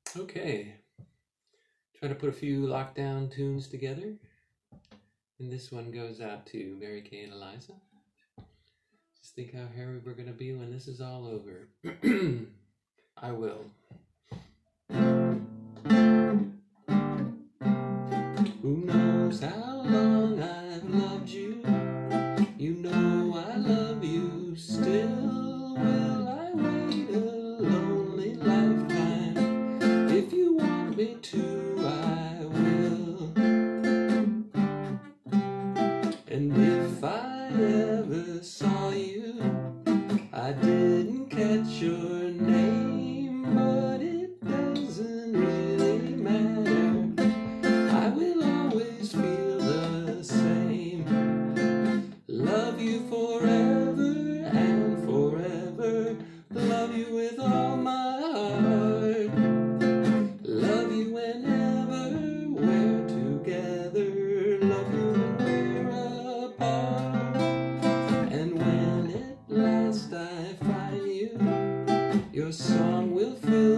Okay, try to put a few lockdown tunes together. And this one goes out to Mary Kay and Eliza. Just think how hairy we're going to be when this is all over. I will. Who knows how long I've loved you? You know I love you still. Will I wait a lonely lifetime? If you want me to, I will. And if I ever saw you, I didn't catch your name, but it doesn't really matter. I will always feel the same. Love you forever and forever. Love you with all my heart. Love you whenever we're together. Love you when we're apart. And when at last I find you, your song will fill